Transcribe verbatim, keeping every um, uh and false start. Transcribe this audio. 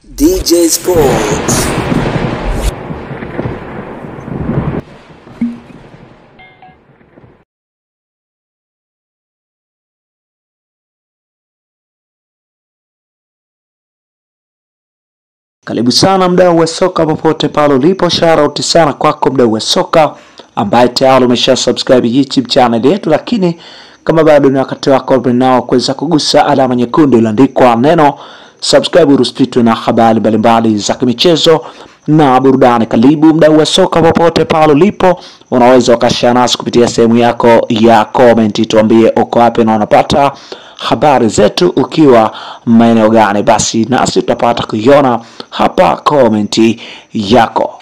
D J Sports. Karibu sana mdau wa soka popote pale ulipo, shout sana kwako mdau wa soka ambaye tayari umesha subscribe YouTube channel yetu, lakini kama bado ni wakati wako nao kuweza kugusa alama nyekundu iliyoandikwa neno subscribe ruspitwe na habari mbalimbali za michezo na burudani. Karibu mdau wa soka popote pale ulipo, unaweza ukashare nasi kupitia sehemu yako ya comment, tuambie uko wapi na unapata habari zetu ukiwa maeneo gani, basi nasi tutapata kuiona hapa komenti yako.